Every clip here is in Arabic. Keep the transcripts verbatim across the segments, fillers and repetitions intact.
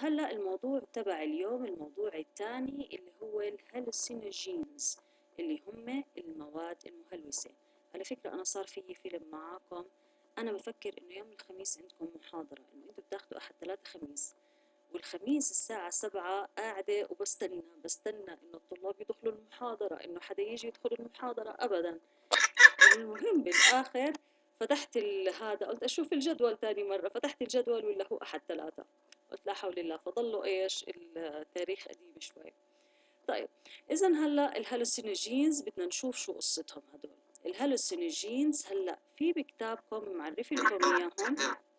وهلأ الموضوع تبع اليوم الموضوع الثاني اللي هو الهالوسينوجينز اللي هم المواد المهلوسة. على فكرة أنا صار في فيلم معاكم، أنا بفكر إنه يوم الخميس عندكم محاضرة، إنه أنتوا بتاخدوا أحد ثلاثة خميس، والخميس الساعة سبعة قاعدة وبستنى بستنى إنه الطلاب يدخلوا المحاضرة، إنه حدا يجي يدخل المحاضرة أبدا. المهم بالآخر فتحت هذا، قلت أشوف الجدول تاني مرة، فتحت الجدول ولا هو أحد ثلاثة، قلت لا حول الله، فضلوا إيش التاريخ قديم شوي. طيب إذا هلا الهالوسينوجينز بدنا نشوف شو قصتهم هدول. الهالوسينوجينز هلا في بكتابكم معرف لكم إياهم،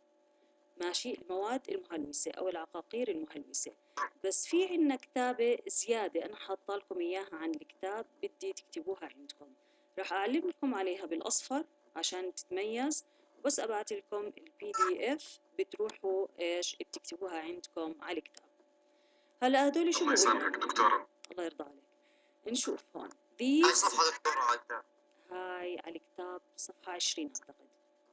ماشي، المواد المهلوسة أو العقاقير المهلوسة، بس في عنا كتابة زيادة أنا حاطة لكم إياها عن الكتاب، بدي تكتبوها عندكم، راح أعلم لكم عليها بالأصفر عشان تتميز، وبس أبعت لكم البي دي إف بتروحوا إيش بتكتبوها عندكم على الكتاب. هلا هدول شو الله يسامحك دكتورة. الله يرضى عليك. نشوف هون هاي these، صفحة دكتورة على الكتاب. هاي على الكتاب صفحة عشرين أعتقد.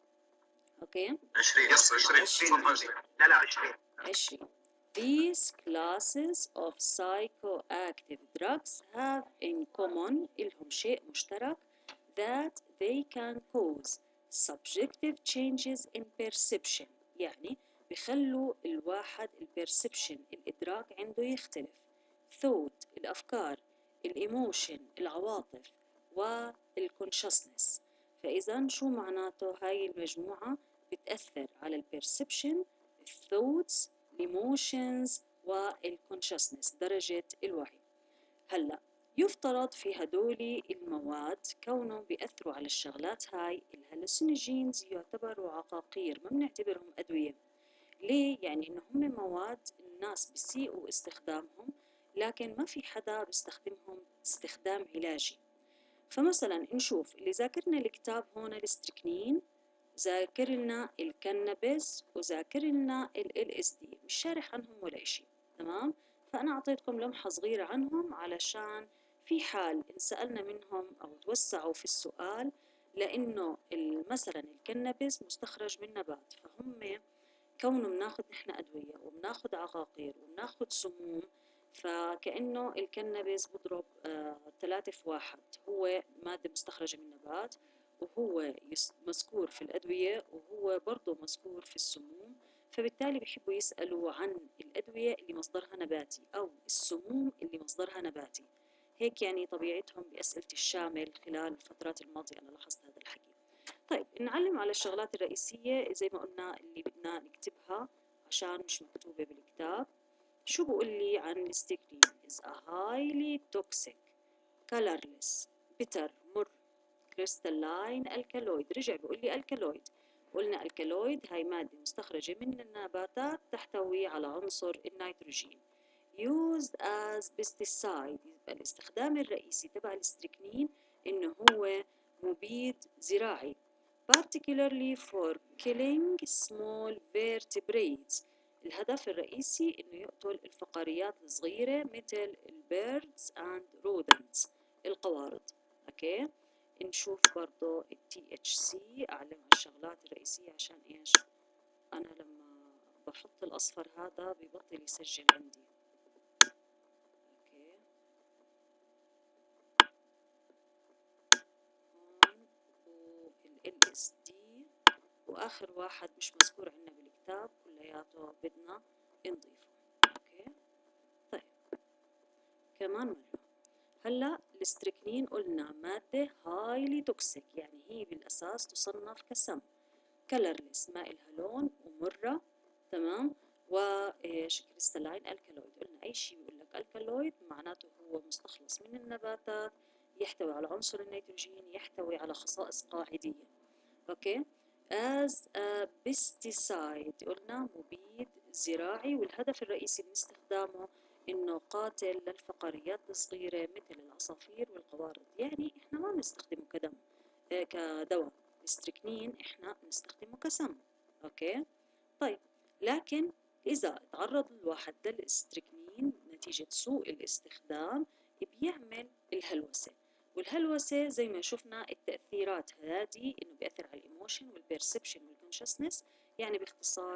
أوكي عشرين يس عشرين صفحة عشرين لا لا عشرين عشرين. These classes of psychoactive drugs have in common إلهم شيء مشترك that they can cause subjective changes in perception، يعني بيخلوا الواحد البرسبشن الإدراك عنده يختلف، thought الأفكار، الإيموشن العواطف، والconsciousness. فإذا شو معناته هاي المجموعة؟ بتأثر على البرسبشن، الثوتس، الايموشنز، والكونشسنس درجة الوعي. هلا يفترض في هدول المواد كونهم بيأثروا على الشغلات هاي، الهالوسينوجينز يعتبروا عقاقير، ما بنعتبرهم أدوية. ليه؟ يعني إنه هم مواد الناس بيسيئوا استخدامهم، لكن ما في حدا بيستخدمهم استخدام علاجي. فمثلا نشوف اللي ذاكرنا الكتاب هون الاستركنين، ذاكر لنا الكنابس، وذاكر لنا ال إل إس دي، مش شارح عنهم ولا إشي، تمام؟ فأنا أعطيتكم لمحة صغيرة عنهم علشان في حال انسألنا منهم أو توسعوا في السؤال، لأنه مثلا الكنابس مستخرج من نبات، فهم كونه بناخد نحن أدوية وبناخد عقاقير وبناخد سموم، فكأنه الكنابس بضرب آه ثلاثة في واحد، هو مادة مستخرجة من نبات، وهو مذكور في الأدوية، وهو برضه مذكور في السموم، فبالتالي بيحبوا يسألوا عن الأدوية اللي مصدرها نباتي أو السموم اللي مصدرها نباتي. هيك يعني طبيعتهم بأسئلة الشامل خلال الفترات الماضية، أنا لاحظت هذا الحكي. طيب نعلم على الشغلات الرئيسية زي ما قلنا اللي بدنا نكتبها عشان مش مكتوبة بالكتاب. شو بقول لي عن الاستكرين؟ is a highly toxic colorless bitter مر crystalline alkaloid. رجع بقول لي الكالويد، قلنا الكالويد هاي مادة مستخرجة من النباتات تحتوي على عنصر النيتروجين. used as pesticide، يبقى الاستخدام الرئيسي تبع الاستركنين إنه هو مبيد زراعي، particularly for killing small vertebrates. الهدف الرئيسي إنه يقتل الفقاريات الصغيرة مثل البيردز and rodents، القوارض. أوكي نشوف برضو ال تي اتش سي، أعلم على الشغلات الرئيسية عشان إيش أنا لما بحط الأصفر هذا ببطل يسجل عندي. أوكي هون وال إل إس دي، وآخر واحد مش مذكور عندنا بالكتاب كلياته بدنا نضيفه. أوكي طيب كمان مرة، هلا الاستركنين قلنا مادة هايلي توكسيك، يعني هي بالأساس تصنف كسم، كلرلس ما إلها لون ومرة، تمام، وإيش كريستالاين الكالويد. قلنا أي شيء بيقول لك الكالويد معناته هو مستخلص من النباتات، يحتوي على عنصر النيتروجين، يحتوي على خصائص قاعدية. أوكي as a pesticide قلنا مبيد زراعي، والهدف الرئيسي من استخدامه إنه قاتل للفقاريات الصغيرة مثل العصافير والقوارض. يعني إحنا ما بنستخدمه كدم آه كدواء، الاستركنين إحنا بنستخدمه كسم. أوكي طيب لكن إذا تعرض الواحد للاستركنين نتيجة سوء الاستخدام بيعمل الهلوسة، والهلوسة زي ما شفنا التأثيرات هذه إنه بيأثر على الإيموشن والبيرسبشن والكونشسنس، يعني باختصار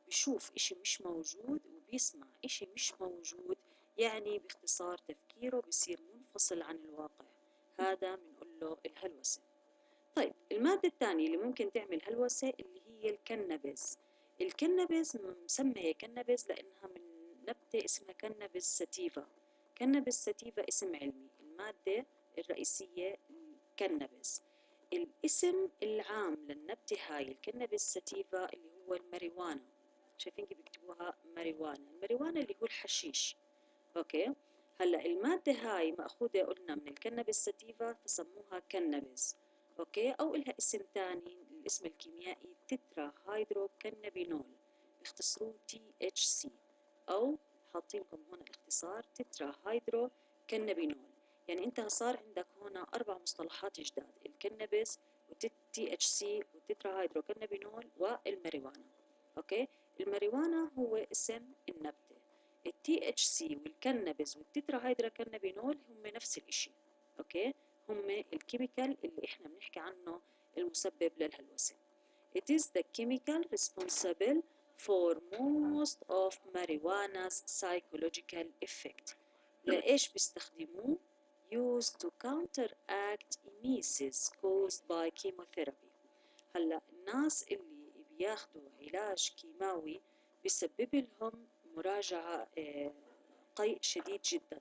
بيشوف إشي مش موجود وبيسمع إشي مش موجود، يعني باختصار تفكيره بيصير منفصل عن الواقع. هذا بنقول له الهلوسة. طيب المادة الثانية اللي ممكن تعمل هلوسة اللي هي الكنبز. الكنبز مسمية كنبز لأنها من نبتة اسمها كنبز ساتيفا. كنبز ساتيفا اسم علمي، المادة الرئيسية الكنبز. الاسم العام للنبتة هاي الكنبز ساتيفا اللي هو الماريوانا. شايفين كيف بيكتبوها ماريوانا؟ الماريوانا اللي هو الحشيش. اوكي، هلا المادة هاي مأخوذة قلنا من الكنبز ساتيفا فسموها كنبز. اوكي، او لها اسم ثاني، الاسم الكيميائي تترا هيدرو كنابينول، بيختصروه تي اتش سي، او حاطين لكم هون الاختصار تترا هيدرو كنابينول. يعني انت صار عندك هون اربع مصطلحات جداد، الكنبز والتي اتش سي والتترا هيدرو كنابينول والماريوانا. اوكي، الماريوانا هو اسم النبتة، التي اتش سي والكنبز والتترا هيدرو كنابينول هم نفس الاشي. اوكي، هم الكيميكال اللي احنا بنحكي عنه المسبب للهلوسة. It is the chemical responsible for most of marijuana's psychological effect. لإيش بيستخدموه؟ used to counteract emesis caused by chemotherapy. هلا الناس اللي بياخدوا علاج كيماوي بيسبب لهم مراجعة قيء شديد جدا،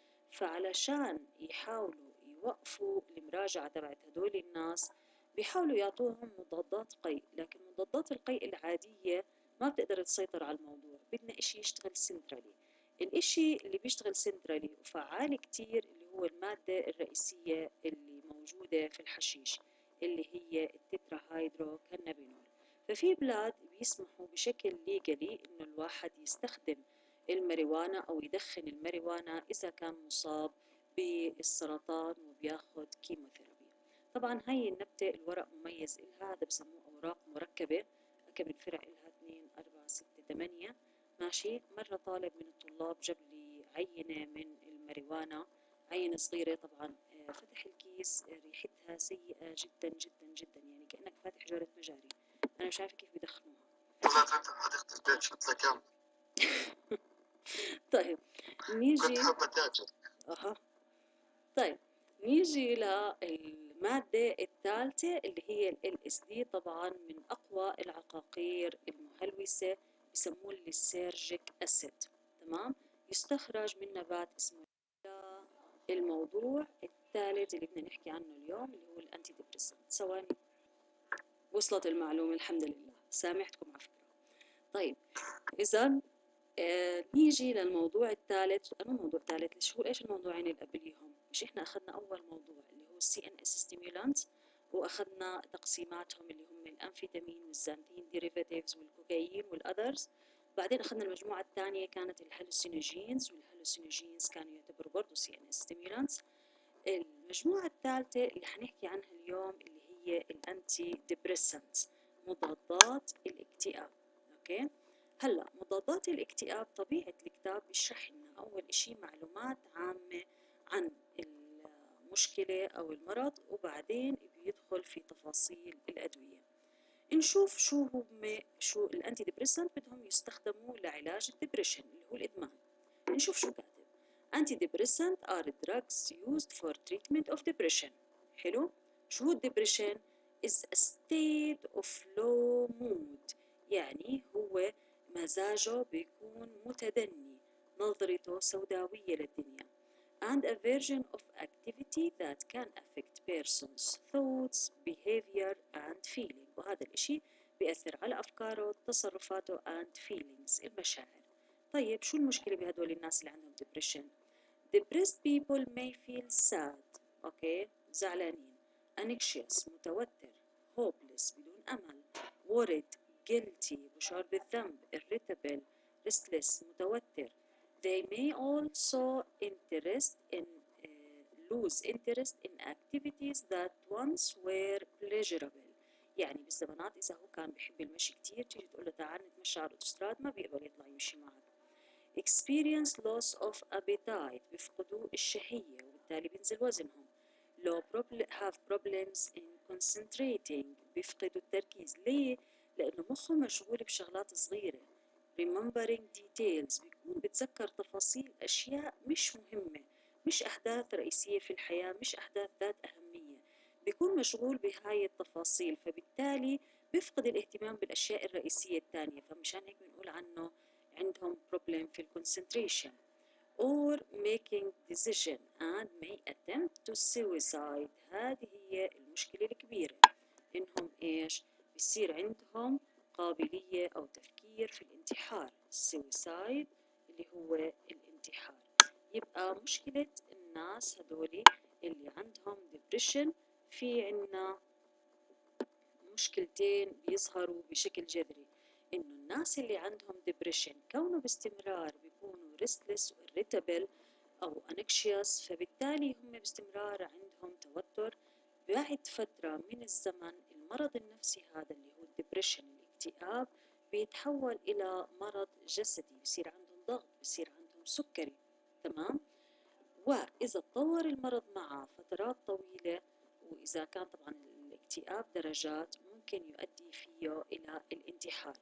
فعلشان يحاولوا يوقفوا المراجعة تبعت هدول الناس بيحاولوا يعطوهم مضادات قيء، لكن مضادات القيء العادية ما بتقدر تسيطر على الموضوع، بدنا إشي يشتغل سنترالي. الإشي اللي بيشتغل سنترالي وفعال كتير اللي هو المادة الرئيسية اللي موجودة في الحشيش اللي هي التترا هيدرو كنابينول. ففي بلاد بيسمحوا بشكل ليجالي إنه الواحد يستخدم الماريوانا أو يدخن الماريوانا إذا كان مصاب بالسرطان وبياخد كيموثيرابي. طبعا هاي النبتة الورق مميز إلها، هذا بسموه أوراق مركبة، كم الفرع إلها اثنين أربعة ستة ثمانية. ماشي، مرة طالب من الطلاب جاب لي عينة من الماريوانا، عينة صغيرة طبعا، فتح الكيس ريحتها سيئة جدا جدا جدا، يعني كأنك فاتح جارة مجاري. أنا مش عارفة كيف بدخنوها. والله فتح حديقة البيت شفت كم. طيب نيجي كنت حابة تاجر. أها طيب نيجي للمادة الثالثة اللي هي ال إل إس دي. طبعا من أقوى العقاقير المهلوسة، بسموه الليسيرجيك أسيد. تمام، يستخرج من نبات اسمه. الموضوع الثالث اللي بدنا نحكي عنه اليوم اللي هو الأنتي ديبريسنت. ثواني، وصلت المعلومة الحمد لله، سامحتكم على فكرة. طيب إذا آه نيجي للموضوع الثالث. أنا موضوع ثالث ليش هو إيش الموضوعين اللي قبليهم؟ مش إحنا أخذنا أول موضوع اللي هو السي إن إس ستيمولانت، وأخذنا تقسيماتهم اللي هم الأنفيتامين والزانتين ديريفاتيفز والكوكايين والأذرز. بعدين أخذنا المجموعة الثانية كانت الهلوسينوجينز، والهلوسينوجينز كانوا يعتبروا برضه سي إن إس ستيمولانتس. المجموعة الثالثة اللي حنحكي عنها اليوم اللي هي الأنتي ديبريسنت، مضادات الاكتئاب. أوكي، هلا مضادات الاكتئاب طبيعة الكتاب بيشرح لنا أول إشي معلومات عامة عن المشكلة أو المرض، وبعدين بيدخل في تفاصيل الأدوية. نشوف شو هم شو الأنتي ديبريسنت بدهم يستخدموا لعلاج الدبريشن اللي هو الإدمان. نشوف شو كاتب. Antidepressants are drugs used for treatment of depression. حلو؟ شو هو الدبريشن؟ is a state of low mood، يعني هو مزاجه بيكون متدني، نظرته سوداوية للدنيا. and a version of activity that can affect person's thoughts, behavior and feeling. وهذا الإشي بيأثر على أفكاره، تصرفاته and feelings، المشاعر. طيب شو المشكلة بهدول الناس اللي عندهم depression؟ Depressed people may feel sad، أوكي، زعلانين، anxious، متوتر، hopeless، بدون أمل، worried، guilty، بشعر بالذنب، irritable، restless، متوتر. They may also interest in uh, lose interest in activities that once were pleasurable. يعني بالزمانات إذا هو كان بيحب المشي كتير تيجي تقول له تعال نتمشى على الأوتوستراد ما بيقبل يطلع يمشي معك. experience loss of appetite، بيفقدوا الشهية وبالتالي بينزل وزنهم. low problem have problems in concentrating، بيفقدوا التركيز. ليه؟ لأنه مخه مشغول بشغلات صغيرة، remembering details بيكون بتذكر تفاصيل أشياء مش مهمة، مش أحداث رئيسية في الحياة، مش أحداث ذات أهمية، بيكون مشغول بهاي التفاصيل، فبالتالي بيفقد الاهتمام بالأشياء الرئيسية الثانية، فمشان هيك بنقول عنه عندهم problem في concentration or making decision and may attempt to suicide. هذه هي المشكلة الكبيرة، إنهم إيش بيصير عندهم قابلية أو تفكير في الانتحار suicide اللي هو الانتحار. يبقى مشكلة الناس هدولي اللي عندهم depression في عنا مشكلتين بيظهروا بشكل جذري، إنه الناس اللي عندهم depression كونه باستمرار بيكونوا restless و irritable أو anxious، فبالتالي هم باستمرار عندهم توتر. بعد فترة من الزمن المرض النفسي هذا اللي هو الدبريشن الاكتئاب بيتحول إلى مرض جسدي، بصير عندهم ضغط، بصير عندهم سكري، تمام؟ وإذا تطور المرض معه فترات طويلة، وإذا كان طبعا الاكتئاب درجات، ممكن يؤدي فيه إلى الانتحار.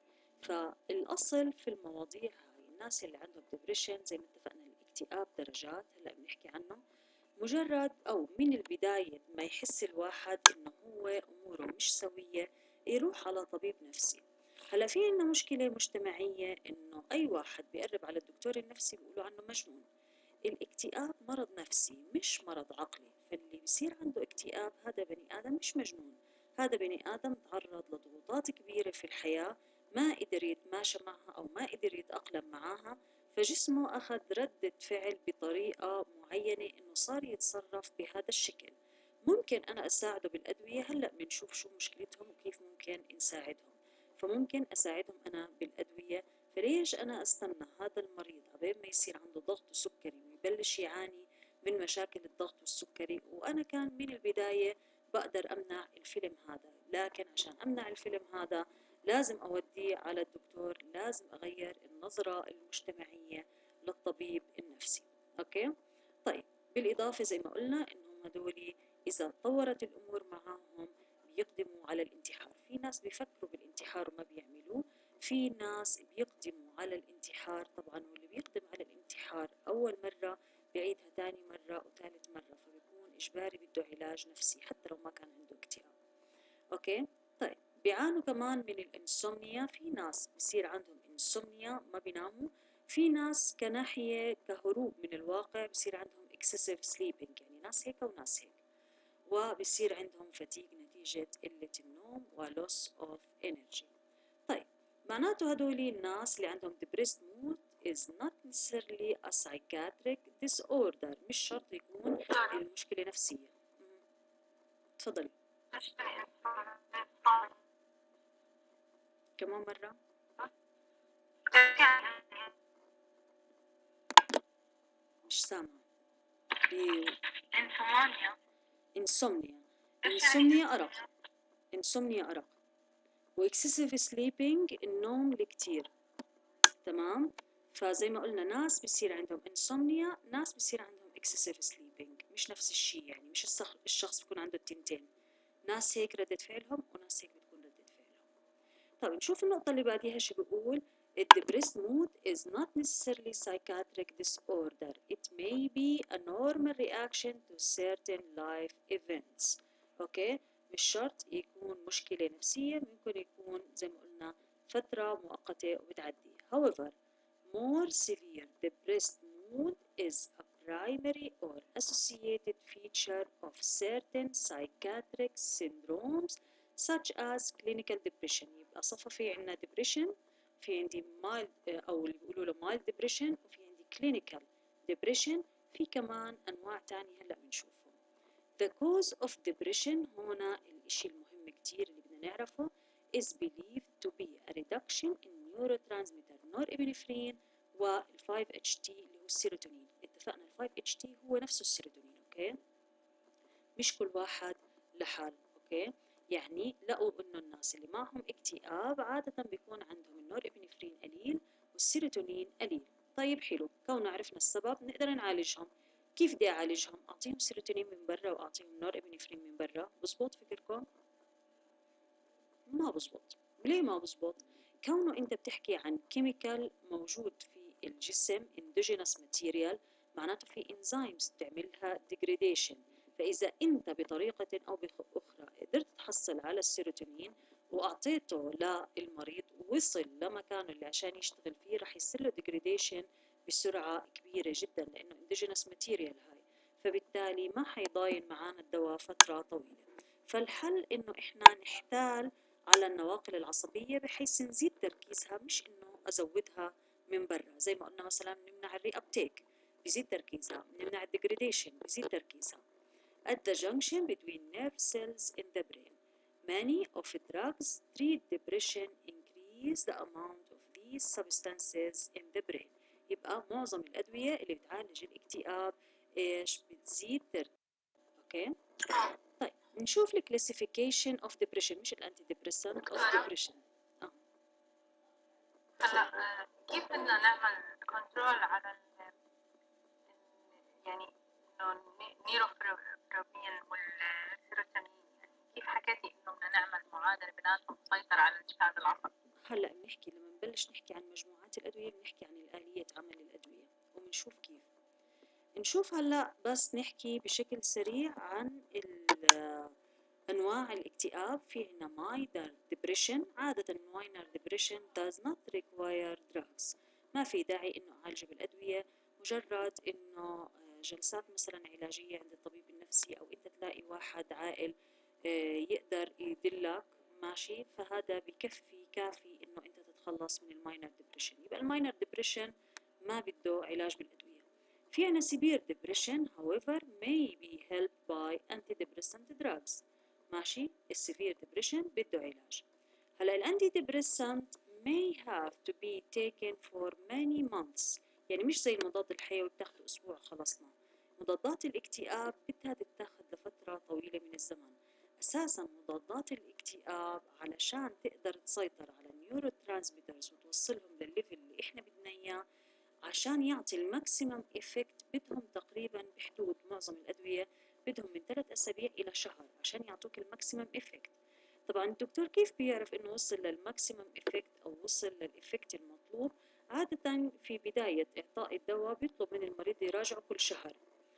فالأصل في المواضيع هاي الناس اللي عندهم ديبريشن زي ما اتفقنا الاكتئاب درجات هلأ بنحكي عنه، مجرد أو من البداية ما يحس الواحد إنه هو أموره مش سوية يروح على طبيب نفسي. هلا في عنا مشكلة مجتمعية إنه أي واحد بيقرب على الدكتور النفسي بيقولوا عنه مجنون. الاكتئاب مرض نفسي مش مرض عقلي، فاللي بيصير عنده اكتئاب هذا بني آدم مش مجنون، هذا بني آدم تعرض لضغوطات كبيرة في الحياة ما قدر يتماشى معها أو ما قدر يتأقلم معها، فجسمه أخذ ردة فعل بطريقة معينة إنه صار يتصرف بهذا الشكل. ممكن أنا أساعده بالأدوية، هلأ بنشوف شو مشكلتهم وكيف ممكن نساعدهم، فممكن أساعدهم أنا بالأدوية. فليش أنا أستنى هذا المريض عبين ما يصير عنده ضغط وسكري ويبلش يعاني من مشاكل الضغط والسكري، وأنا كان من البداية بقدر أمنع الفيلم هذا، لكن عشان أمنع الفيلم هذا لازم أوديه على الدكتور، لازم أغير النظرة المجتمعية للطبيب النفسي. أوكي؟ طيب بالإضافة زي ما قلنا إنهم هدولي إذا تطورت الأمور معهم بيقدموا على الانتحار. في ناس بيفكروا بالانتحار وما بيعملوه، في ناس بيقدموا على الانتحار طبعا، واللي بيقدم على الانتحار أول مرة بيعيدها ثاني مرة وثالث مرة، فبيكون إجباري بده علاج نفسي حتى لو ما كان عنده اكتئاب. أوكي؟ طيب بيعانوا كمان من الانسومنيا، في ناس بيصير عندهم انسومنيا ما بيناموا، في ناس كناحية كهروب من الواقع بيصير عندهم excessive sleeping، يعني ناس هيك وناس هيك، وبيصير عندهم fatigue نتيجة قلة النوم و loss of energy. طيب معناته هدولي الناس اللي عندهم depressed mood is not necessarily a psychiatric disorder، مش شرط يكون المشكلة نفسية. تفضلي كمان مرة. مش سامعة. انسومانيا انسومنيا انسومنيا أرق، انسومنيا أرق، واكسسيف سليبينج النوم الكتير، تمام؟ فزي ما قلنا ناس بيصير عندهم انسومنيا، ناس بيصير عندهم اكسسيف سليبينج، مش نفس الشيء، يعني مش الشخص بيكون عنده التنتين، ناس هيك ردة فعلهم وناس هيك بتكون ردة فعلهم. طيب نشوف النقطة اللي بعديها شو بيقول. A depressed mood is not necessarily psychiatric disorder. It may be a normal reaction to certain life events. أوكي؟ مش شرط يكون مشكلة نفسية، ممكن يكون زي ما قلنا فترة مؤقتة وبتعدي. However, more severe depressed mood is a primary or associated feature of certain psychiatric syndromes such as clinical depression. يبقى صفى في عنا depression، في عندي mild أو اللي بيقولوا له mild depression، وفي عندي clinical depression، في كمان أنواع تانية هلأ بنشوفهم. The cause of depression هنا الإشي المهم كتير اللي بدنا نعرفه is believed to be a reduction in neurotransmitter norepinephrine وال فايف إتش تي اللي هو السيروتونين. اتفقنا ال فايف إتش تي هو نفسه السيروتونين، أوكي؟ مش كل واحد لحال، أوكي؟ يعني لقوا إنه الناس اللي معهم اكتئاب عادة بيكون عندهم النورابينفرين قليل والسيروتونين قليل. طيب حلو، كوننا عرفنا السبب نقدر نعالجهم. كيف بدي أعالجهم؟ أعطيهم سيروتونين من برا وأعطيهم نورابينفرين من برا، بزبط فكركم؟ ما بزبط. ليه ما بزبط؟ كونه أنت بتحكي عن كيميكال موجود في الجسم endogenous material، معناته في enzymes بتعملها degradation. فإذا أنت بطريقة أو بأخرى قدرت تحصل على السيروتونين وأعطيته للمريض ووصل لمكانه اللي عشان يشتغل فيه، رح يصير له degradation بسرعة كبيرة جدا لأنه endogenous material هاي، فبالتالي ما حيضاين معانا الدواء فترة طويلة. فالحل إنه إحنا نحتال على النواقل العصبية بحيث نزيد تركيزها، مش إنه أزودها من برا. زي ما قلنا مثلا نمنع الري أبتيك بيزيد تركيزها، نمنع الديجريديشن بيزيد تركيزها. At the junction between nerve cells in the brain, many of drugs treat depression increase the amount of these substances in the brain. يبقى معظم الأدوية اللي بتعالج الاكتئاب إيش بتزيد تركيز. أوكي. طيب نشوف ال classification of depression، مش الانتي ديبريسنت of depression. اه هلا آه، كيف بدنا نعمل كنترول على ال يعني انه النيروفروبين والسيروتونين، يعني كيف حكيتي انه بدنا نعمل معادله بيناتهم تسيطر على الجهاز العصبي؟ هلا بنحكي لما نبلش نحكي عن مجموعات الادويه بنحكي عن الاليه عمل الادويه وبنشوف كيف. نشوف هلا بس نحكي بشكل سريع عن أنواع الاكتئاب. في عنا minor depression. عادة minor depression does not require drugs، ما في داعي إنه أعالجه بالأدوية، مجرد إنه جلسات مثلا علاجية عند الطبيب النفسي أو أنت تلاقي واحد عاقل يقدر يدلك ماشي، فهذا بكفي كافي إنه أنت تتخلص من الماينر depression. يبقى الماينر depression ما بده علاج بالأدوية. في عنا severe depression however may be helped by antidepressant drugs. ماشي، السيفير ديبريشن بده علاج. هلا الانتي ديبريسنت may have to be taken for many months، يعني مش زي المضاد الحيوي بتاخده اسبوع خلصنا. مضادات الاكتئاب بدها تتاخد لفتره طويله من الزمن. اساسا مضادات الاكتئاب علشان تقدر تسيطر على النيورو ترانسميترز وتوصلهم للليفل اللي احنا بدنا اياه عشان يعطي الماكسيمم افكت، بدهم تقريبا بحدود معظم الادويه بدهم من ثلاث أسابيع إلى شهر عشان يعطوك الماكسيمم إفكت. طبعا الدكتور كيف بيعرف إنه وصل للماكسيمم إفكت أو وصل للإفكت المطلوب؟ عادة في بداية إعطاء الدواء بيطلب من المريض يراجعه كل شهر،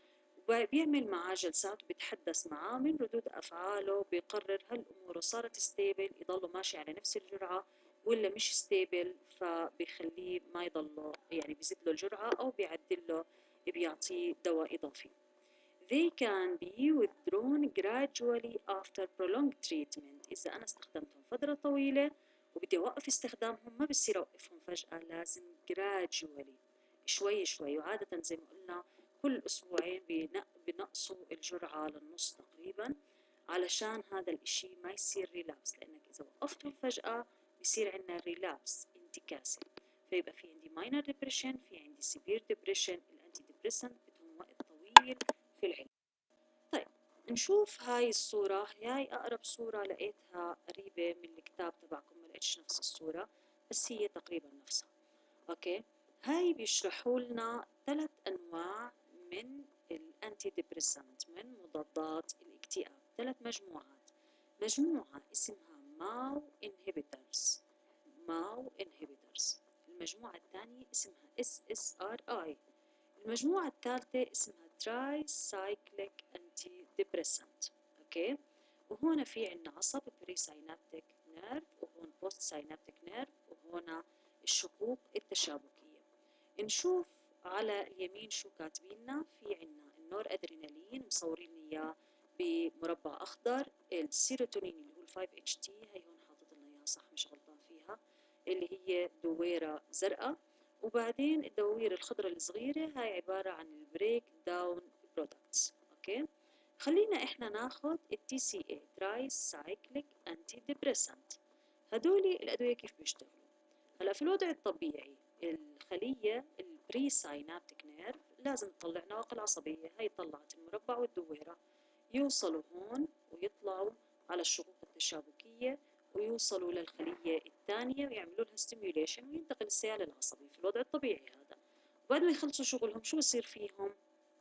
وبيعمل معاه جلسات وبيتحدث معاه من ردود أفعاله، بيقرر هل أموره صارت ستيبل يضله ماشي على نفس الجرعة ولا مش ستيبل، فبيخليه ما يضله يعني بيزيد له الجرعة أو بيعدل له بيعطيه دواء إضافي. They can be withdrawn gradually after prolonged treatment. إذا أنا استخدمتهم فترة طويلة وبدي أوقف استخدامهم ما بصير أوقفهم فجأة، لازم gradually شوي شوي. وعادة زي ما قلنا كل أسبوعين بنقصوا الجرعة للنص تقريبا علشان هذا الإشي ما يصير ريلابس، لأنك إذا وقفتهم فجأة بيصير عندنا ريلابس انتكاسة، فيبقى في عندي minor depression، في عندي severe depression. الأنتي ديبريسنت بدهم وقت طويل في العلاج. طيب نشوف هاي الصورة، هاي أقرب صورة لقيتها قريبة من الكتاب تبعكم، ما لقيتش نفس الصورة بس هي تقريبا نفسها. أوكي، هاي بيشرحوا لنا ثلاث أنواع من الأنتي ديبريسنت، من مضادات الاكتئاب، ثلاث مجموعات. مجموعة اسمها ماو انهبيترز، ماو انهبيترز. المجموعة الثانية اسمها اس اس ار اي. المجموعة الثالثة اسمها تراي سايكليك انتي ديبريسنت. اوكي، وهون في عندنا عصب بري ساينابتيك نيرف، وهون بوست ساينابتيك نيرف، وهون الشقوق التشابكية. نشوف على اليمين شو كاتبيننا. في عندنا النور ادرينالين مصورين اياه بمربع اخضر، السيروتونين اللي هو الفايف اتش تي هي هون حاطط لنا اياها صح مش غلطان فيها، اللي هي دويرة زرقاء. وبعدين الدوائر الخضراء الصغيرة هاي عبارة عن البريك داون برودكتس. اوكي، خلينا احنا ناخد التي سي اي تراي سايكليك انتي ديبريسنت. هدول الادوية كيف بيشتغلوا؟ هلا في الوضع الطبيعي الخلية البري ساينابتيك نيرف لازم تطلع نواقل عصبية، هاي طلعت المربع والدويرة، يوصلوا هون ويطلعوا على الشقوق التشابكية ويوصلوا للخلية الثانية ويعملوا لها ستيميوليشن وينتقل السيال العصبي في الوضع الطبيعي هذا. وبعد ما يخلصوا شغلهم شو يصير فيهم؟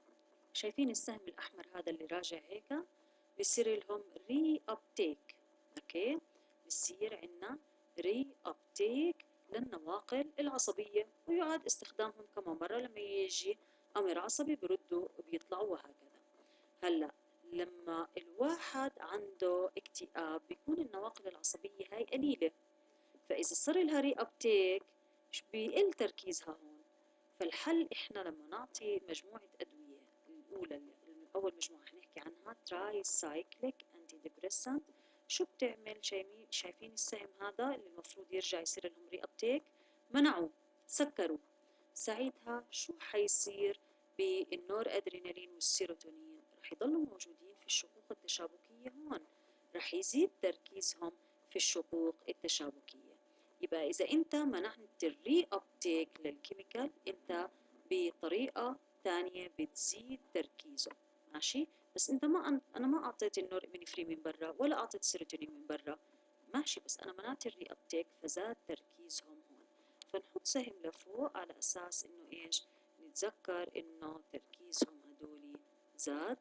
شايفين السهم الأحمر هذا اللي راجع هيك؟ بيصير لهم ري أبتيك. أوكي، بيصير عندنا ري أبتيك. ابتيك للنواقل العصبية، ويعاد استخدامهم كمان مرة لما يجي أمر عصبي بردوا وبيطلعوا وهكذا. هلا لما الواحد عنده اكتئاب بيكون النواقل العصبية هاي قليلة، فإذا صار لها ري ابتيك بيقل تركيزها هون. فالحل إحنا لما نعطي مجموعة أدوية، الأولى اللي أول مجموعة حنحكي عنها تراي سايكليك أنتي ديبريسنت، شو بتعمل؟ شايفين السهم هذا اللي المفروض يرجع يصير لهم ري ابتيك، منعوه، سكروا. ساعتها شو حيصير بالنور أدرينالين والسيروتونين؟ رح يضلوا موجودين في الشقوق التشابكية هون، رح يزيد تركيزهم في الشقوق التشابكية. يبقى إذا أنت منعت الري ابتيك للكيميكال، أنت بطريقة ثانية بتزيد تركيزه، ماشي؟ بس أنت ما أنا ما أعطيت النور إبنفرين من برا ولا أعطيت السيروتونين من برا، ماشي، بس أنا منعت الري ابتيك فزاد تركيزهم هون. فنحط سهم لفوق على أساس إنه إيش؟ نتذكر إنه تركيزهم هدولي زاد.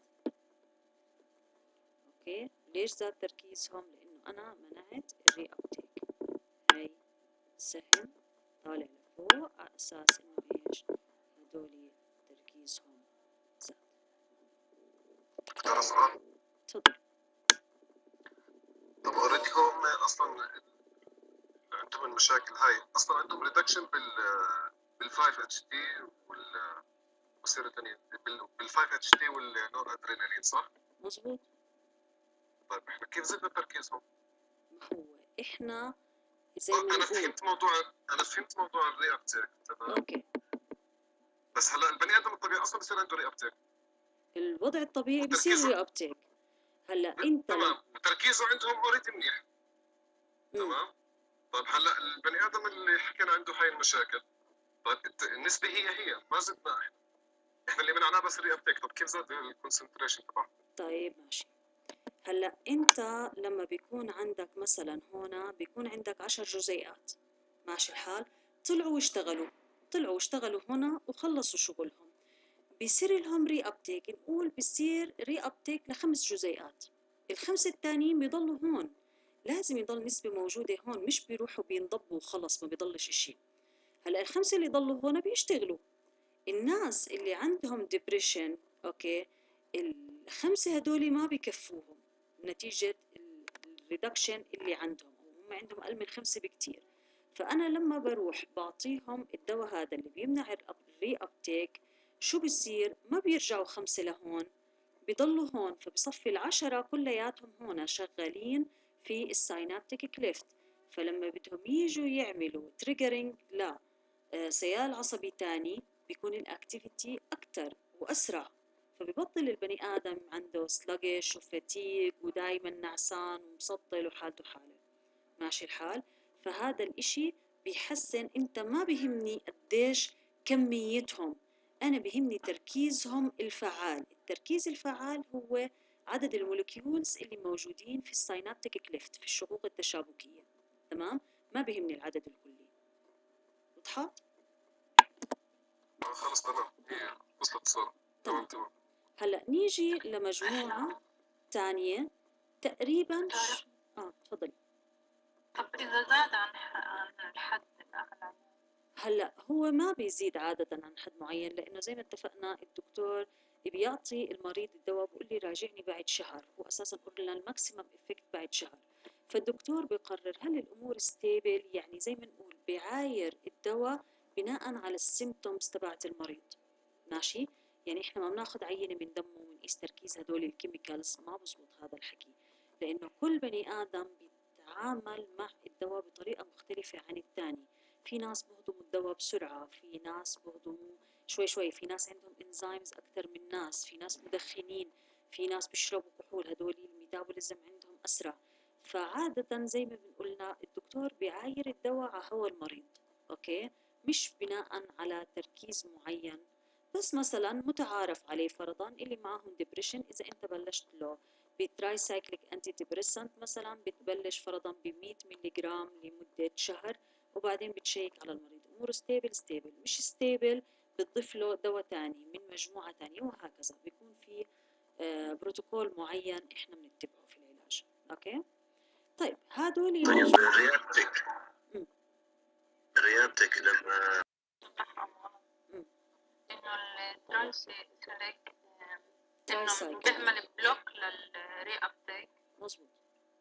أوكي، ليش زاد تركيزهم؟ لأنه أنا منعت الري ابتيك. هاي سهم طالع لفوق على أساس إنه إيش؟ هدولي تركيزهم زاد. دكتورة سؤال. تفضل. طب اوريدي هم اصلا عندهم المشاكل هاي، اصلا عندهم ريدكشن بال بال خمسة اتش تي والسيروتونين، بال خمسة اتش تي والنور ادرينالين، صح؟ مظبوط. طيب احنا كيف زدنا تركيزهم؟ ما هو احنا زي آه، ما انا نقول. فهمت موضوع انا فهمت موضوع الري ابتيك، تمام. اوكي، بس هلا البني ادم الطبيعي اصلا بصير عنده ري ابتيك. الوضع الطبيعي بصير وتركيزه- ري ابتيك. هلا انت تمام، وتركيزه عندهم اوريدي منيح، مم. تمام. طيب هلا البني ادم اللي حكينا عنده هاي المشاكل، طيب الت- النسبه هي هي ما زدنا احنا احنا اللي منعناه بس الري ابتيك. طب كيف زاد الكونسنتريشن تبعه؟ طيب ماشي. هلا انت لما بيكون عندك مثلا هنا بيكون عندك عشر جزيئات، ماشي الحال، طلعوا واشتغلوا طلعوا واشتغلوا هنا وخلصوا شغلهم، بيصير لهم ري ابتيك. نقول بيصير ري ابتيك لخمس جزيئات، الخمسه الثانيين بيضلوا هون، لازم يضل نسبه موجوده هون، مش بيروحوا بينضبوا وخلص ما بيضلش شيء. هلا الخمسه اللي ضلوا هون بيشتغلوا. الناس اللي عندهم ديبريشن، اوكي، الخمسه هدول ما بكفوهم نتيجه الريدكشن اللي عندهم، او هم عندهم اقل من خمسه بكتير. فانا لما بروح بعطيهم الدواء هذا اللي بيمنع الري ابتيك، شو بصير؟ ما بيرجعوا خمسه لهون، بيضلوا هون، فبصفي العشرة كلياتهم هون شغالين في الساينابتيك كليفت. فلما بدهم يجوا يعملوا تريجرينج لا سيال عصبي تاني، بيكون الاكتيفيتي اكتر واسرع، فبيبطل البني ادم عنده سلجش وفتيق ودايما نعسان ومسطل وحالته حاله، ماشي الحال. فهذا الاشي بيحسن. انت ما بيهمني قديش كميتهم، انا بيهمني تركيزهم الفعال. التركيز الفعال هو عدد المولكيولز اللي موجودين في الساينابتيك كليفت في الشقوق التشابكية، تمام؟ ما بيهمني العدد الكلي. وضحت؟ آه، خلص تمام، هي وصلت الصورة. تمام تمام. هلا نيجي لمجموعة تانية تقريبا ش... اه تفضلي. طب إذا زاد عن ح- عن الحد الأعلى؟ هلا هو ما بيزيد عادة عن حد معين، لأنه زي ما اتفقنا الدكتور بيعطي المريض الدواء بيقول لي راجعني بعد شهر، هو أساسا قلنا الماكسيمم إفكت بعد شهر. فالدكتور بيقرر هل الأمور ستيبل، يعني زي ما نقول بيعاير الدواء بناء على السيمتومز تبعت المريض، ماشي؟ يعني إحنا ما بناخد عينة من دمه ونقيس تركيز هدول الكيميكالز، ما بزبط هذا الحكي، لأنه كل بني آدم بيتعامل مع الدواء بطريقة مختلفة عن الثاني. في ناس بهضموا الدواء بسرعة، في ناس بهضموه شوي شوي، في ناس عندهم انزيمز أكثر من ناس، في ناس مدخنين، في ناس بيشربوا كحول، هدول الميتابوليزم عندهم أسرع. فعادة زي ما بنقولنا الدكتور بيعاير الدواء على هوى المريض، أوكي؟ مش بناء على تركيز معين، بس مثلا متعارف عليه فرضا اللي معهم ديبريشن، إذا أنت بلشت له بتراي سايكليك أنتي ديبريسنت مثلا بتبلش فرضا ب مية ملي جرام لمدة شهر، وبعدين بتشيك على المريض اموره ستيبل ستيبل، مش ستيبل بتضيف له دواء تاني من مجموعة تانية، وهكذا بيكون في آه بروتوكول معين احنا بنتبعه في العلاج. اوكي طيب هدول طيب المجموعة. الري ابتيك ريابتك لما مم. إنه الترايسايكليك إنه ترايسايكل بيعمل بلوك للري أبتيك. مظبوط،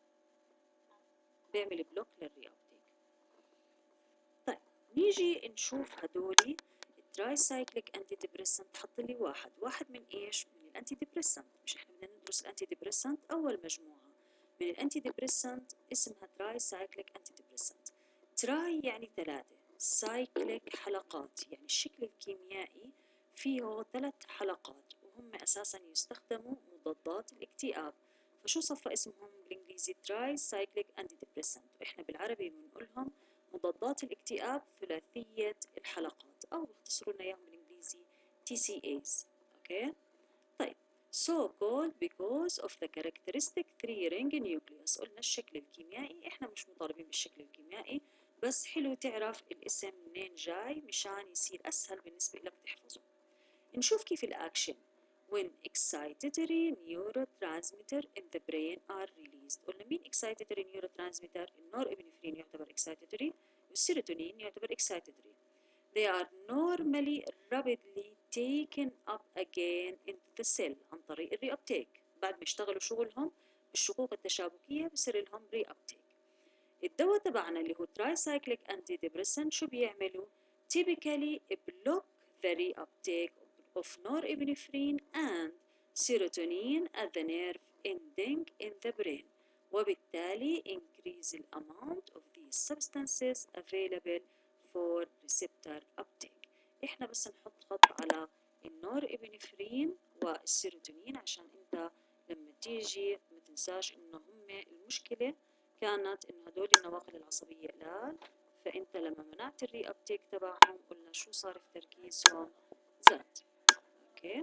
بيعمل بلوك للري أبتيك. طيب نيجي نشوف هدولي الترايسايكليك انتي ديبريسنت. حط لي واحد واحد من ايش؟ من الانتي ديبريسنت. مش احنا بدنا ندرس الانتي ديبريسنت؟ اول مجموعه من الانتي ديبريسنت اسمها ترايسايكليك انتي ديبريسنت. تراي يعني ثلاثه، سايكليك حلقات، يعني الشكل الكيميائي فيه ثلاث حلقات، وهم اساسا يستخدموا مضادات الاكتئاب. فشو صفى اسمهم بالانجليزي؟ تراي سايكليك انتي ديبريسنت، واحنا بالعربي بنقولهم مضادات الاكتئاب ثلاثية الحلقات، أو بيختصروا لنا إياهم بالإنجليزي تي سي إيز. أوكي؟ طيب so called because of the characteristic three ring nucleus. قلنا الشكل الكيميائي، إحنا مش مطالبين بالشكل الكيميائي، بس حلو تعرف الاسم منين جاي مشان يصير أسهل بالنسبة لك تحفظه. نشوف كيف الأكشن. when excitatory neurotransmitter in the brain are released. قلنا مين excitatory neurotransmitter؟ النورابinefrine يعتبر excitatory، والسيروتونين يعتبر excitatory. They are normally rapidly taken up again into the cell عن طريق الري أبتيك. بعد ما يشتغلوا شغلهم بالشقوق التشابكية بصير لهم ري أبتيك. الدواء تبعنا اللي هو tricyclic antidepressant شو بيعملوا؟ typically block the reuptake of norepinephrine and serotonin at the nerve ending in the brain، وبالتالي increase the amount of these substances available for receptor uptake. احنا بس نحط خط على النورابinephrine والسيروتونين عشان انت لما تيجي ما تنساش انه هم المشكلة كانت انه هدول النواقل العصبية قلال، فانت لما منعت الري ابتيك تبعهم قلنا شو صار في تركيزهم؟ زاد. اوكي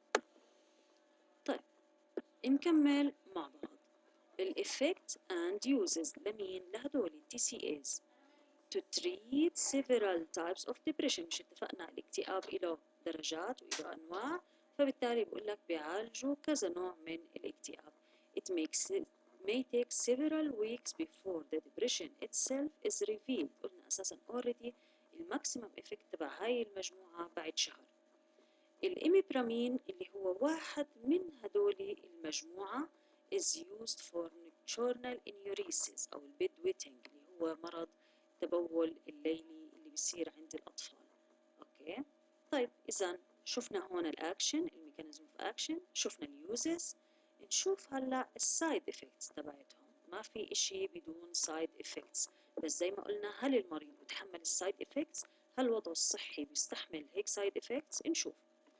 طيب نكمل مع بعض الإفكت and uses لمين؟ لهدول التي سي إيز to treat several types of depression. مش اتفقنا الاكتئاب له درجات وله أنواع، فبالتالي بقول لك بيعالجوا كذا نوع من الاكتئاب. it makes it may take several weeks before the depression itself is revealed. قلنا أساسا already الماكسيمم إفكت تبع هاي المجموعة بعد شهر. الإميبرامين اللي هو واحد من هدول المجموعة is used for nocturnal enuresis أو البيد ويتنج اللي هو مرض التبول الليلي اللي بيصير عند الأطفال. أوكي طيب إذا شفنا هون الأكشن، الميكانيزم اوف أكشن، شفنا اليوزز، نشوف هلا السايد افكتس تبعتهم. ما في إشي بدون سايد افكتس، بس زي ما قلنا هل المريض بيتحمل السايد افكتس؟ هل وضعه الصحي بيستحمل هيك سايد افكتس؟ نشوف.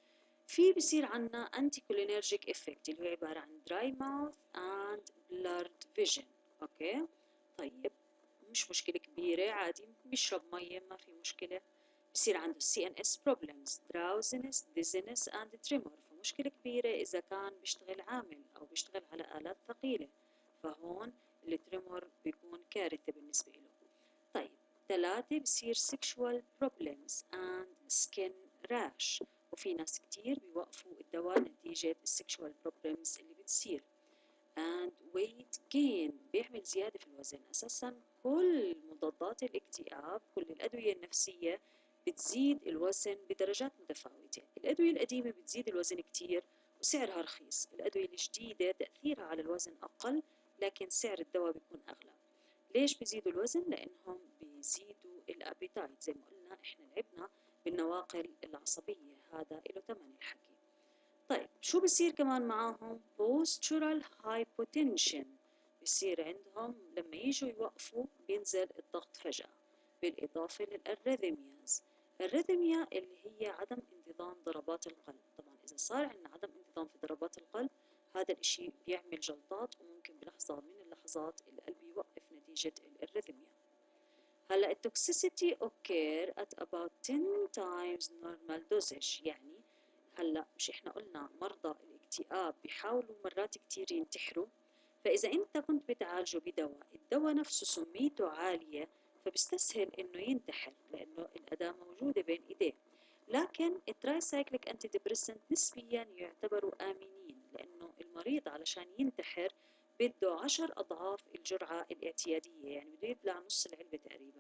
في بصير عنا انتي كولينرجيك افكت اللي هو عبارة عن dry mouth and blurred vision. اوكي طيب مش مشكلة كبيرة، عادي بيشرب مية ما في مشكلة. بصير عنده سي ان اس problems drowsiness dizziness and tremor، فمشكلة كبيرة إذا كان بيشتغل عامل أو بيشتغل على آلات ثقيلة، فهون التريمور بيكون كارثة بالنسبة له. طيب ثلاثة بصير sexual problems and skin rash، وفي ناس كتير بيوقفوا الدواء نتيجة السكشوال بروبلمز اللي بتصير. and weight gain بيعمل زيادة في الوزن. أساسا كل مضادات الاكتئاب كل الأدوية النفسية بتزيد الوزن بدرجات متفاوتة. الأدوية القديمة بتزيد الوزن كتير وسعرها رخيص، الأدوية الجديدة تأثيرها على الوزن أقل لكن سعر الدواء بيكون أغلى. ليش بيزيدوا الوزن؟ لأنهم بيزيدوا الأبيتايت. زي ما قلنا إحنا لعبنا بالنواقل العصبية، هذا له ثمن الحكي. طيب شو بصير كمان معاهم؟ postural hypotension، بصير عندهم لما يجوا يوقفوا بينزل الضغط فجأة، بالإضافة للأريثمياز. الريثميا اللي هي عدم انتظام ضربات القلب. طبعا إذا صار عندنا عدم انتظام في ضربات القلب هذا الإشي بيعمل جلطات، وممكن بلحظة من اللحظات القلب يوقف نتيجة الأريثميا. هلا التوكسيسيتي occur at about ten times normal dosage. يعني هلا مش احنا قلنا مرضى الاكتئاب بيحاولوا مرات كتير ينتحروا، فإذا أنت كنت بتعالجه بدواء الدواء نفسه سميته عالية فبيستسهل إنه ينتحر لأنه الأداة موجودة بين إيديه. لكن الترايسايكليك أنتي ديبريسنت نسبيا يعتبروا آمنين، لأنه المريض علشان ينتحر بده عشر أضعاف الجرعة الاعتيادية، يعني بده يبلع نص العلبة تقريبا،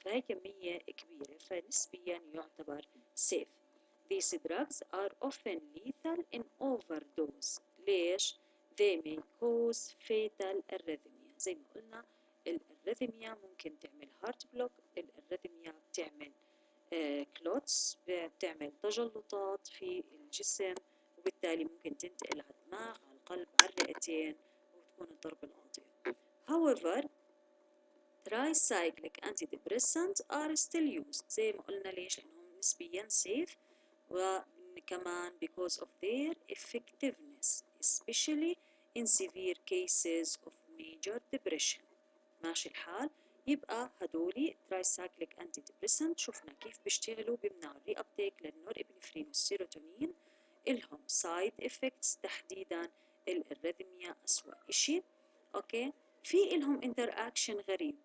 فهي كمية كبيرة فنسبيا يعتبر safe. These drugs are often lethal in overdose. ليش؟ They may cause fatal arrhythmia. زي ما قلنا الاريثميا ممكن تعمل هارت بلوك، الاريثميا بتعمل كلوتس، بتعمل تجلطات في الجسم، وبالتالي ممكن تنتقل على الدماغ، على القلب، على الرئتين، وتكون الضرب القاطع. However, tricyclic antidepressants are still used. زي ما قلنا ليش؟ لأنهم نسبيا safe، وكمان because of their effectiveness especially in severe cases of major depression. ماشي الحال؟ يبقى هدولي ترايسايكليك انتي ديبريسنت شفنا كيف بيشتغلوا، بيمنعوا الري ابتيك للنور ابنفرين والسيروتونين، إلهم سايد افكتس تحديدا الاريثميا أسوأ إشي. اوكي، في إلهم انتر اكشن غريب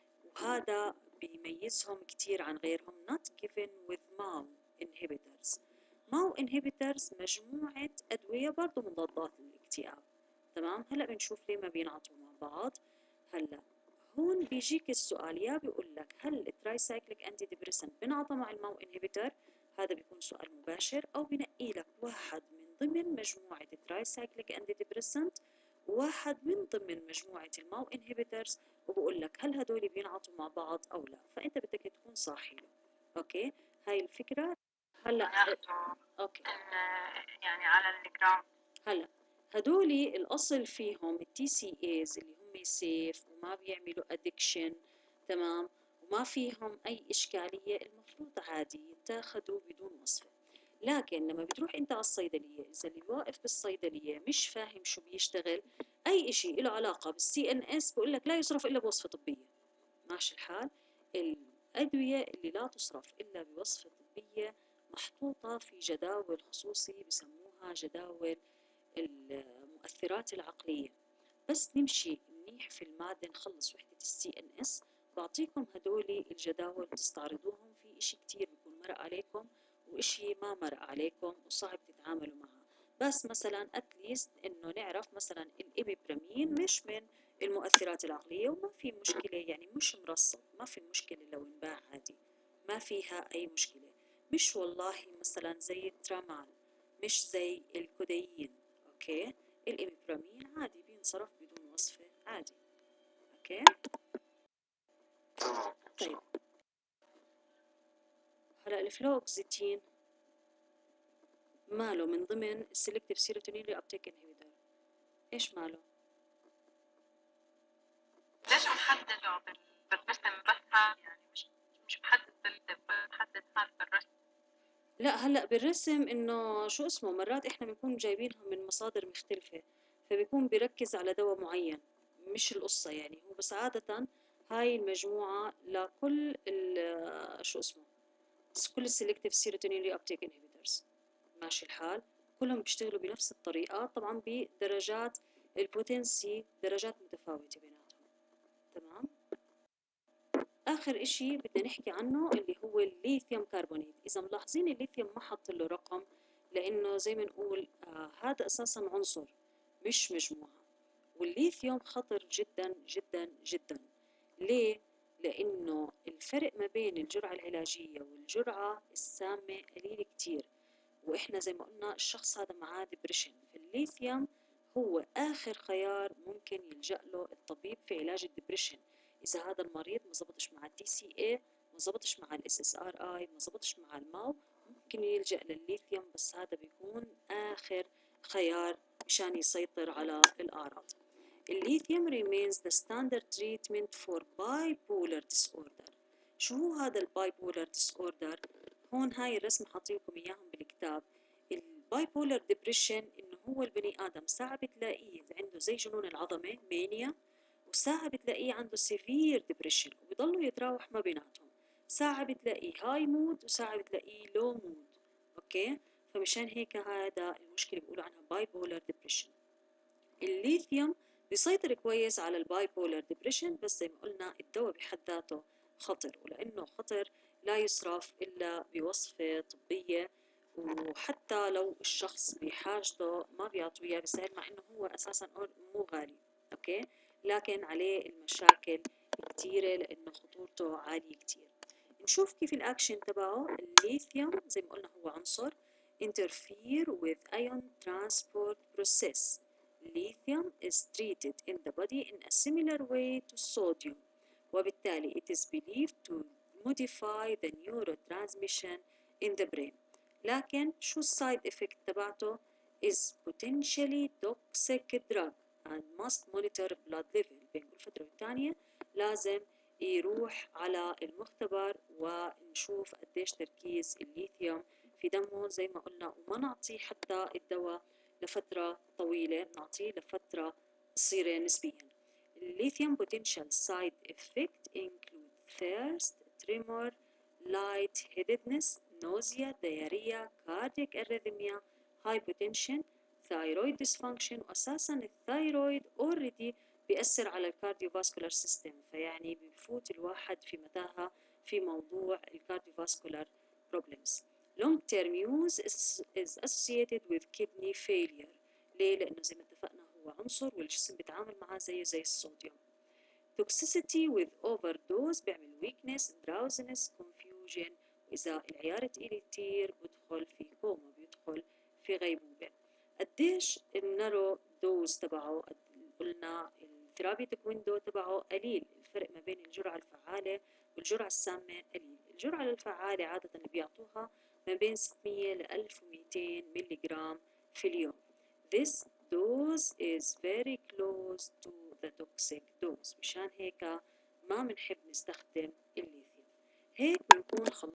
وهذا بيميزهم كتير عن غيرهم. not given with ماو inhibitors. ماو inhibitors مجموعة أدوية برضو مضادات للاكتئاب. تمام، هلا بنشوف ليه ما بينعطوا مع بعض. هلا هون بيجيك السؤال، يا بيقول لك هل الترايسايكليك انتي ديبريسنت بنعطى مع الماو انهبيتر؟ هذا بيكون سؤال مباشر، او بنقي لك واحد من ضمن مجموعة الترايسايكليك انتي ديبريسنت وواحد من ضمن مجموعة الماو انهبيترز، وبقول لك هل هدول بينعطوا مع بعض او لا، فانت بدك تكون صاحي له. اوكي، هاي الفكرة. هلا اوكي يعني على الجرام. هلا هدولي الاصل فيهم التي سي ايز اللي هم سيف وما بيعملوا ادكشن، تمام، وما فيهم اي اشكاليه، المفروض عادي يتاخذوا بدون وصفه. لكن لما بتروح انت على الصيدليه، اذا اللي واقف بالصيدليه مش فاهم شو بيشتغل، اي شيء له علاقه بالسي ان اس بقول لك لا يصرف الا بوصفه طبيه. ماشي الحال؟ الادويه اللي لا تصرف الا بوصفه طبيه محطوطه في جداول خصوصي بسموها جداول المؤثرات العقلية. بس نمشي منيح في المادة، نخلص وحدة السي ان اس، بعطيكم هدولي الجداول تستعرضوهم. في اشي كتير بيكون مرق عليكم واشي ما مرق عليكم وصعب تتعاملوا معها، بس مثلا اتليست انه نعرف مثلا الإبيبرامين مش من المؤثرات العقلية وما في مشكلة، يعني مش مرصد، ما في مشكلة لو انباع عادي، ما فيها اي مشكلة. مش والله مثلا زي الترامال، مش زي الكودايين. اوكي، الإبيبرامين عادي بينصرف بدون وصفة عادي. اوكي تمام. طيب هلا الفلوكسيتين ماله من ضمن السلكتيف سيروتونين ري ابتيك انهبيتور؟ ايش ماله؟ ليش محدده بالرسم بس يعني مش مش محدد محدد هذا بالرسم؟ لا هلا بالرسم انه شو اسمه، مرات احنا بنكون جايبينهم من مصادر مختلفة، فبيكون بيركز على دواء معين، مش القصة يعني. هو بس عادة هاي المجموعة لكل شو اسمه كل السلكتيف سيروتونين ري ابتيك انهبيتورز. ماشي الحال؟ كلهم بيشتغلوا بنفس الطريقة، طبعا بدرجات البوتنسي درجات متفاوتة بيناتهم. تمام. آخر إشي بدنا نحكي عنه اللي هو الليثيوم كربونات. إذا ملاحظين الليثيوم ما حط له رقم، لأنه زي ما نقول آه هذا أساسا عنصر مش مجموعة، والليثيوم خطر جدا جدا جدا. ليه؟ لأنه الفرق ما بين الجرعة العلاجية والجرعة السامة قليل كتير، وإحنا زي ما قلنا الشخص هذا معاه ديبريشن، فالليثيوم هو آخر خيار ممكن يلجأ له الطبيب في علاج الديبريشن. إذا هذا المريض ما زبطش مع الدي سي اي، ما زبطش مع الاس اس ار اي، ما زبطش مع الماو، ممكن يلجأ للليثيوم، بس هذا بيكون آخر خيار مشان يسيطر على الأعراض. الليثيوم remains the standard treatment for bipolar disorder. شو هو هذا البايبولر disorder؟ هون هاي الرسم حاطيكم إياهم بالكتاب. البايبولر ديبريشن إنه هو البني آدم ساعة بتلاقيه عنده زي جنون العظمة مانيا، وساعة بتلاقيه عنده سيفير ديبريشن وبيضلوا يتراوح ما بيناتهم. ساعة بتلاقيه هاي مود وساعة بتلاقيه لو مود. أوكي، فمشان هيك هذا المشكلة بيقولوا عنها بايبولر ديبريشن. الليثيوم بيسيطر كويس على البايبولر ديبريشن، بس زي ما قلنا الدواء بحد ذاته خطر، ولأنه خطر لا يصرف إلا بوصفة طبية، وحتى لو الشخص بحاجته ما بيعطوه إياه بسهل، مع إنه هو أساسا مو غالي. أوكي، لكن عليه المشاكل كتيرة لأنه خطورته عالية كتير. نشوف كيف الأكشن تبعه. الليثيوم زي ما قلنا هو عنصر interfere with ion transport process. Lithium is treated in the body in a similar way to sodium. وبالتالي it is believed to modify the neurotransmission in the brain. لكن شو السايد افكت تبعته؟ is potentially toxic drug and must monitor blood level. بين كل فترة والتانية لازم يروح على المختبر ونشوف قديش تركيز الليثيوم في دمه زي ما قلنا، وما نعطيه حتى الدواء لفترة طويلة، نعطيه لفترة قصيرة نسبيا. الليثيوم potential side effect include thirst, tremor, lightheadedness, nausea, diarrhea, cardiac arrhythmia, hypotension, thyroid dysfunction. وأساسا الثايرويد already بيأثر على الكارديوفاسكولار سيستم، فيعني بفوت الواحد في متاهة في موضوع الكارديوفاسكولار problems. Long term use is, is associated with kidney failure. ليه؟ لأنه زي ما اتفقنا هو عنصر والجسم بيتعامل معاه زيه زي الصوديوم. Toxicity with overdose بيعمل weakness, drowsiness, confusion. وإذا العيار تقيل كتير بدخل في كوما، بيدخل في غيبوبة. قديش النارو دوز تبعه؟ قلنا الثيرابيوتيك ويندو تبعه قليل، الفرق ما بين الجرعة الفعالة والجرعة السامة قليل. الجرعة الفعالة عادة اللي بيعطوها ما بين ستمية ل ألف ومئتين ملي جرام في اليوم. This dose is very close to the toxic dose. مشان هيك ما بنحب نستخدم الليثيوم. هيك بنكون خلصنا